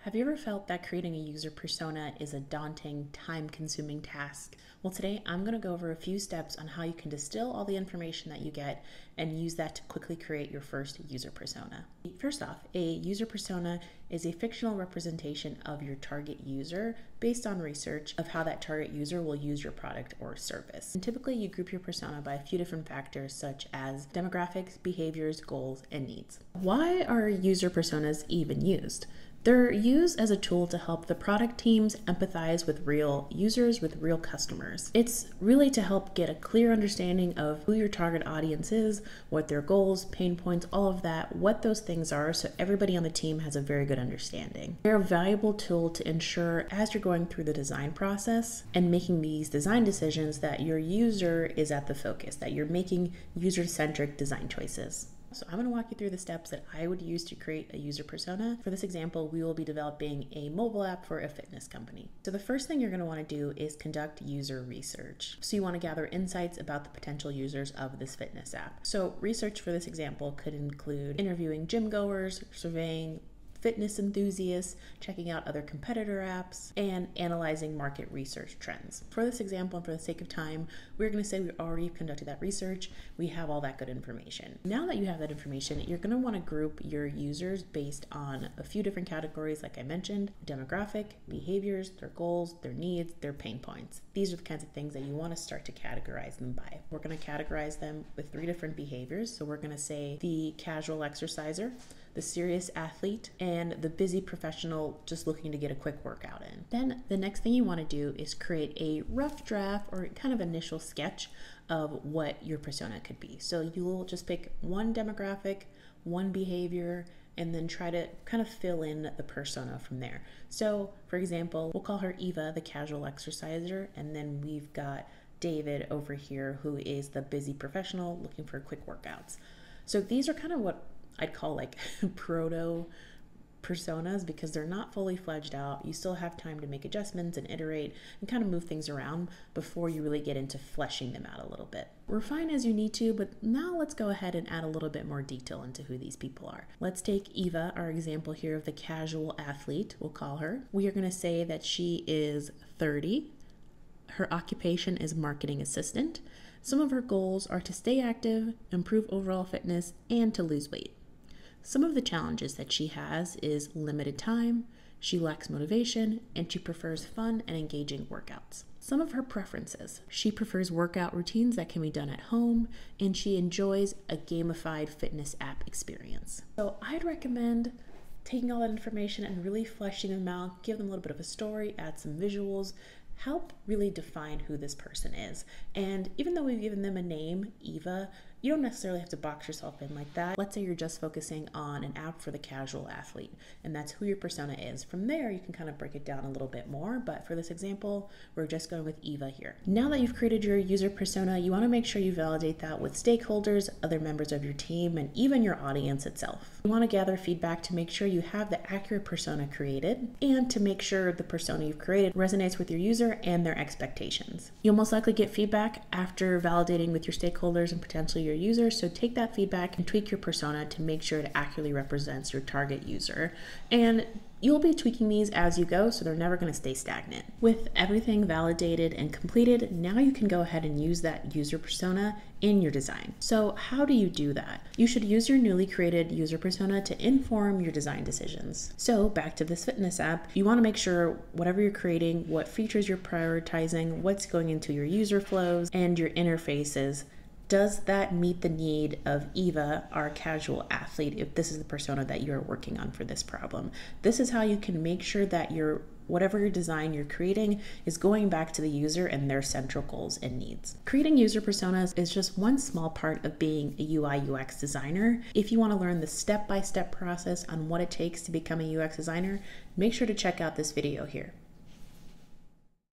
Have you ever felt that creating a user persona is a daunting, time-consuming task? Well, today I'm going to go over a few steps on how you can distill all the information that you get and use that to quickly create your first user persona. First off, a user persona is a fictional representation of your target user based on research of how that target user will use your product or service. And typically you group your persona by a few different factors such as demographics, behaviors, goals, and needs. Why are user personas even used? They're used as a tool to help the product teams empathize with real users, with real customers. It's really to help get a clear understanding of who your target audience is, what their goals, pain points, all of that, what those things are, so everybody on the team has a very good understanding. They're a valuable tool to ensure as you're going through the design process and making these design decisions that your user is at the focus, that you're making user-centric design choices. So I'm going to walk you through the steps that I would use to create a user persona. For this example, we will be developing a mobile app for a fitness company. So the first thing you're going to want to do is conduct user research. So you want to gather insights about the potential users of this fitness app. So research for this example could include interviewing gym goers, surveying fitness enthusiasts, checking out other competitor apps, and analyzing market research trends. For this example, and for the sake of time, we're going to say we already conducted that research. We have all that good information. Now that you have that information, you're going to want to group your users based on a few different categories, like I mentioned: demographic, behaviors, their goals, their needs, their pain points. These are the kinds of things that you want to start to categorize them by. We're going to categorize them with 3 different behaviors. So we're going to say the casual exerciser, the serious athlete, and the busy professional just looking to get a quick workout in. Then the next thing you want to do is create a rough draft or kind of initial sketch of what your persona could be. So you will just pick one demographic, one behavior, and then try to kind of fill in the persona from there. So for example, we'll call her Eva, the casual exerciser, and then we've got David over here, who is the busy professional looking for quick workouts. So these are kind of what I'd call like proto personas, because they're not fully fledged out. You still have time to make adjustments and iterate and kind of move things around before you really get into fleshing them out a little bit. Refine as you need to, but now let's go ahead and add a little bit more detail into who these people are. Let's take Eva, our example here of the casual athlete, we'll call her. We are going to say that she is 30. Her occupation is marketing assistant. Some of her goals are to stay active, improve overall fitness, and to lose weight. Some of the challenges that she has is limited time, she lacks motivation, and she prefers fun and engaging workouts. Some of her preferences: she prefers workout routines that can be done at home, and she enjoys a gamified fitness app experience. So I'd recommend taking all that information and really fleshing them out, give them a little bit of a story, add some visuals, help really define who this person is. And even though we've given them a name, Eva, you don't necessarily have to box yourself in like that. Let's say you're just focusing on an app for the casual athlete, and that's who your persona is. From there, you can kind of break it down a little bit more, but for this example, we're just going with Eva here. Now that you've created your user persona, you want to make sure you validate that with stakeholders, other members of your team, and even your audience itself. You want to gather feedback to make sure you have the accurate persona created, and to make sure the persona you've created resonates with your user and their expectations. You'll most likely get feedback after validating with your stakeholders and potentially your user, so take that feedback and tweak your persona to make sure it accurately represents your target user. And you'll be tweaking these as you go, so they're never going to stay stagnant. With everything validated and completed, now you can go ahead and use that user persona in your design. So how do you do that? You should use your newly created user persona to inform your design decisions. So back to this fitness app, you want to make sure whatever you're creating, what features you're prioritizing, what's going into your user flows and your interfaces, does that meet the need of Eva, our casual athlete, if this is the persona that you're working on for this problem? This is how you can make sure that whatever your design you're creating is going back to the user and their central goals and needs. Creating user personas is just one small part of being a UI UX designer. If you want to learn the step-by-step process on what it takes to become a UX designer, make sure to check out this video here.